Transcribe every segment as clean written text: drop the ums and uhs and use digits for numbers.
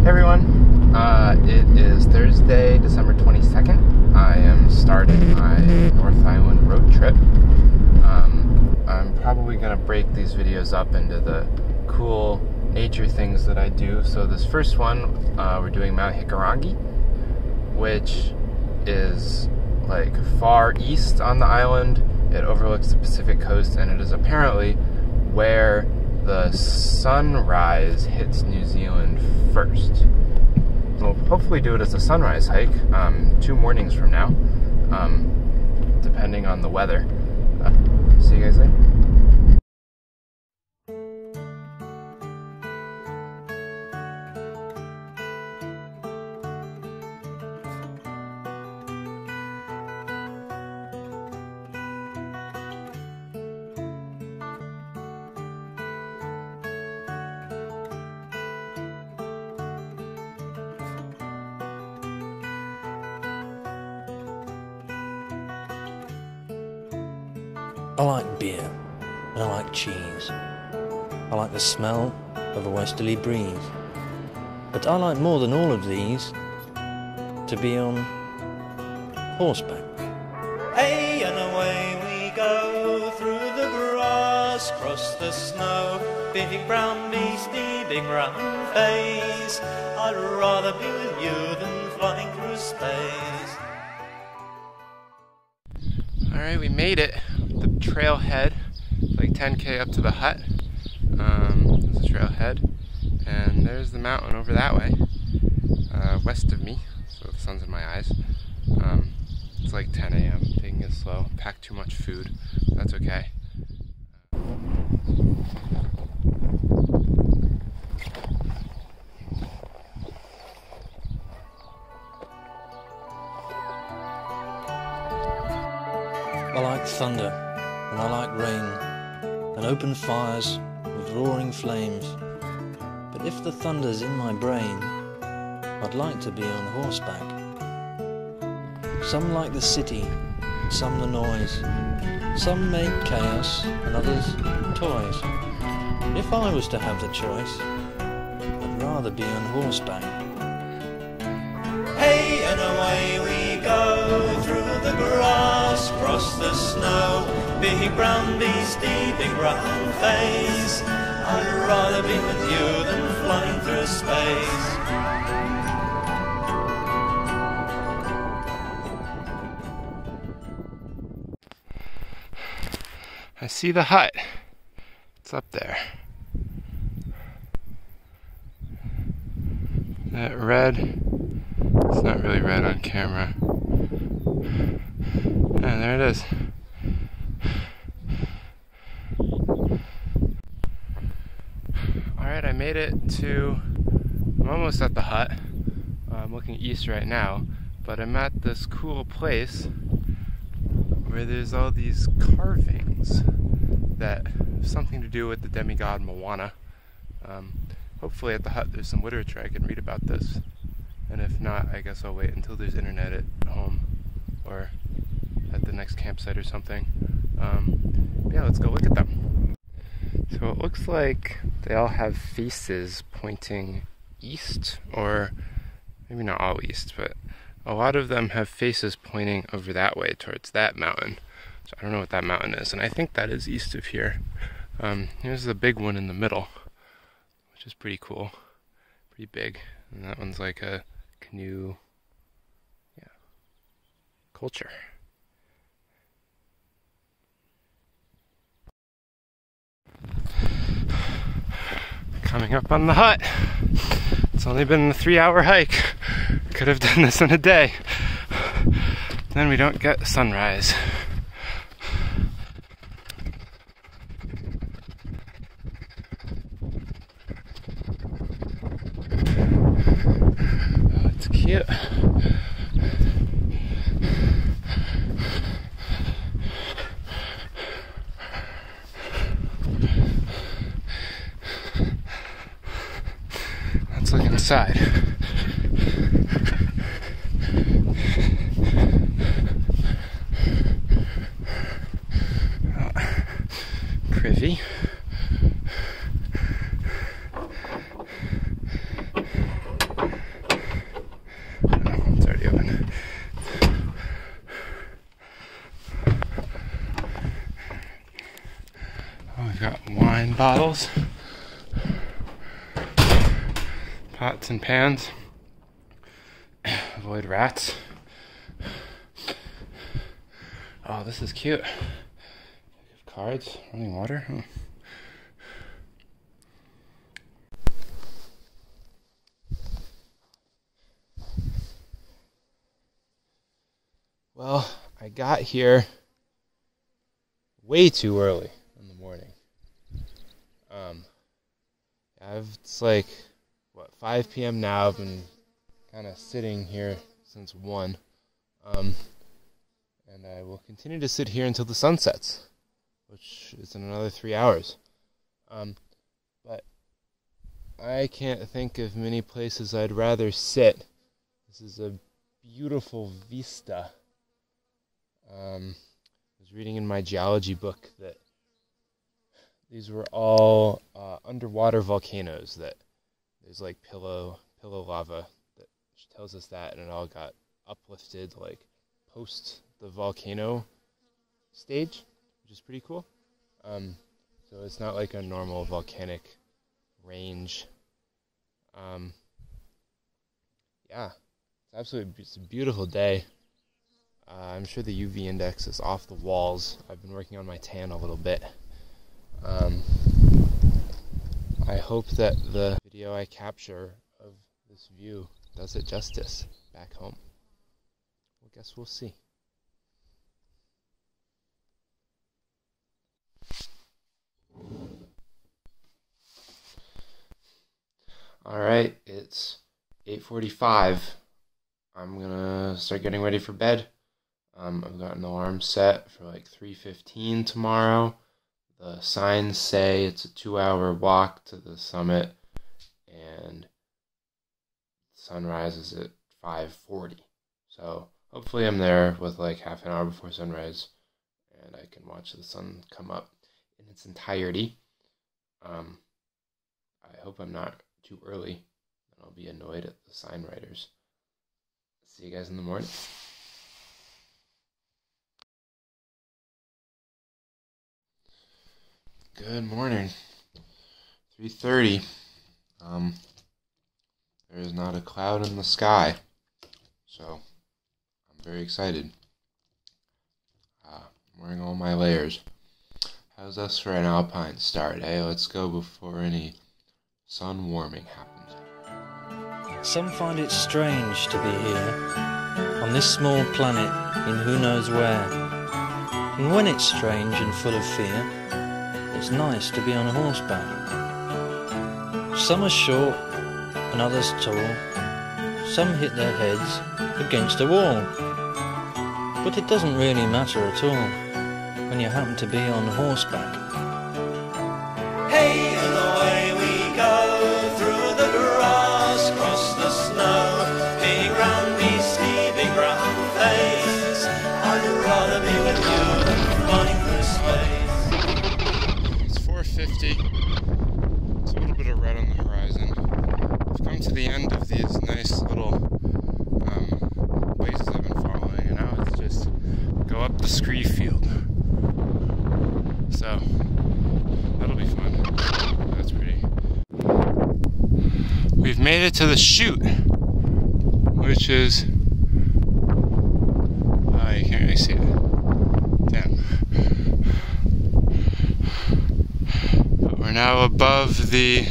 Hey everyone, it is Thursday, December 22nd. I am starting my North Island road trip. I'm probably going to break these videos up into the cool nature things that I do. So this first one, we're doing Mount Hikurangi, which is like far east on the island. It overlooks the Pacific coast, and it is apparently where the sunrise hits New Zealand first. We'll hopefully do it as a sunrise hike 2 mornings from now, depending on the weather. See you guys later. I like beer, and I like cheese. I like the smell of a westerly breeze. But I like more than all of these to be on horseback. Hey, and away we go through the grass, cross the snow. Big brown beastie, big round face. I'd rather be with you than flying through space. Alright, we made it. The trailhead, like 10k up to the hut. There's the trailhead, and there's the mountain over that way, west of me, so the sun's in my eyes. It's like 10 a.m. taking it slow, packed too much food, that's okay. I like thunder, and I like rain, and open fires with roaring flames. But if the thunder's in my brain, I'd like to be on horseback. Some like the city, some the noise. Some make chaos, and others toys. If I was to have the choice, I'd rather be on horseback. Hey, and away we go through the grass, cross the snow. Big brown beastie, big round face. I'd rather be with you than flying through space. I see the hut. It's up there. That red, it's not really red on camera. And there it is. Alright, I made it to, I'm almost at the hut. I'm looking east right now, but I'm at this cool place where there's all these carvings that have something to do with the demigod Moana. Hopefully at the hut there's some literature I can read about this, and if not, I guess I'll wait until there's internet at home or at the next campsite or something. Yeah, let's go look at them. So it looks like they all have faces pointing east, or maybe not all east, but a lot of them have faces pointing over that way towards that mountain. So I don't know what that mountain is, and I think that is east of here. Here's the big one in the middle, which is pretty cool, pretty big. And that one's like a canoe, yeah, culture. Coming up on the hut. It's only been a 3-hour hike. Could have done this in a day. Then we don't get sunrise. Oh, it's cute. Let's look inside. Privy. got wine bottles, pots and pans. Avoid rats. Oh, this is cute. Cards, running water. Oh. Well, I got here way too early in the morning. It's like, 5 p.m. now. I've been kind of sitting here since 1. And I will continue to sit here until the sun sets, which is in another 3 hours. But I can't think of many places I'd rather sit. This is a beautiful vista. I was reading in my geology book that these were all underwater volcanoes, that there's like pillow lava that tells us that, and it all got uplifted like post the volcano stage, which is pretty cool. So it's not like a normal volcanic range. It's a beautiful day. I'm sure the UV index is off the walls. I've been working on my tan a little bit. I hope that the video I capture of this view does it justice back home. I guess we'll see. Alright, it's 8:45. I'm gonna start getting ready for bed. I've got an alarm set for like 3:15 tomorrow. The signs say it's a 2-hour walk to the summit, and sunrise is at 5:40. So hopefully I'm there with like half an hour before sunrise, and I can watch the sun come up in its entirety. I hope I'm not too early, and I'll be annoyed at the sign writers. See you guys in the morning. Good morning. 3:30. There is not a cloud in the sky, so I'm very excited. I'm wearing all my layers. How's us for an alpine start? Hey, let's go before any sun warming happens. Some find it strange to be here, on this small planet in who knows where. And when it's strange and full of fear, it's nice to be on horseback. Some are short and others tall. Some hit their heads against a wall. But it doesn't really matter at all when you happen to be on horseback. Hey, and away we go through the grass, across the snow. Big round beastie, big round face. I'd rather be with you than running through space. It's 4:50. It's a little bit of red on the horizon. I've come to the end of these nice little places I've been following, and now it's just go up the scree field. So that'll be fun. That's pretty. We've made it to the chute, which is you can't really see it. Damn. But we're now above the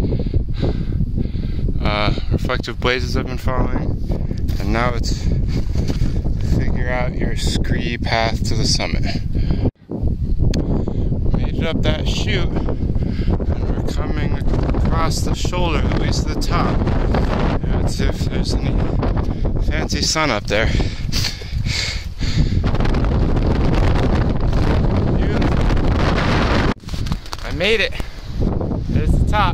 reflective blazes I've been following, and now it's figure out your scree path to the summit. Made it up that chute, and we're coming across the shoulder, at least the top. Let's see if there's any fancy sun up there. Beautiful. I made it. There's the top.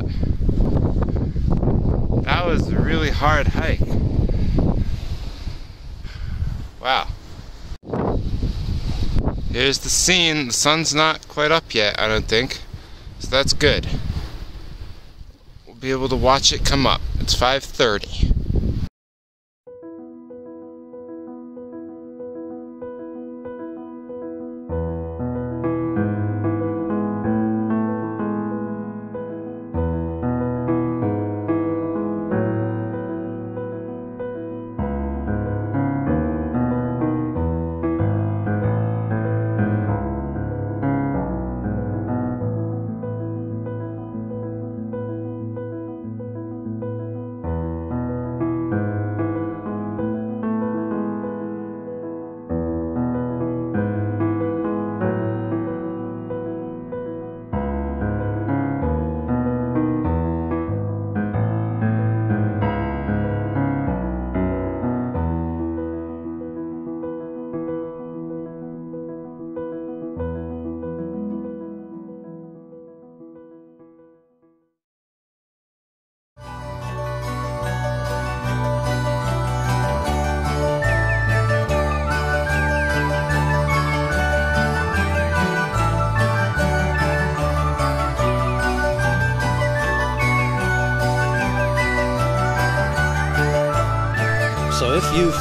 That was a really hard hike. Wow. Here's the scene. The sun's not quite up yet, I don't think. So that's good. We'll be able to watch it come up. It's 5:30.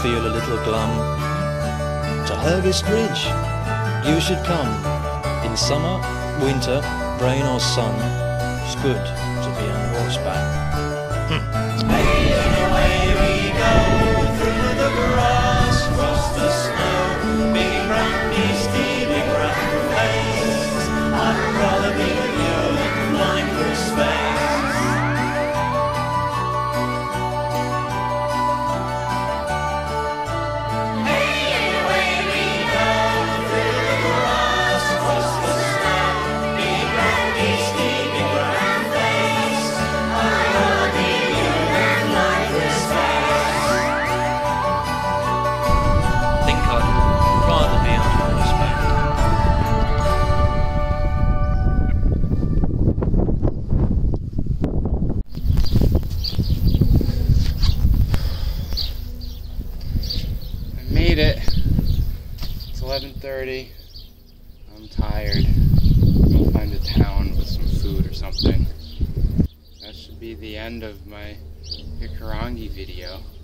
feel a little glum, to Hervest Ridge you should come. In summer, winter, rain or sun, it's good to be on horseback. Hey, and away we go through the grass, across the snow, big brown beastie, big brown face. I'd rather be with you than flying through space. Made it. It's 11:30. I'm tired. I'll find a town with some food or something. That should be the end of my Hikurangi video.